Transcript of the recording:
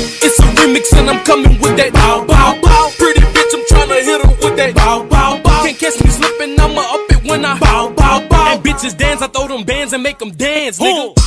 It's a remix and I'm coming with that bow, bow, bow. Pretty bitch, I'm tryna hit her with that bow, bow, bow. Can't catch me slipping, I'ma up it when I bow, bow, bow. And bitches dance, I throw them bands and make them dance, nigga.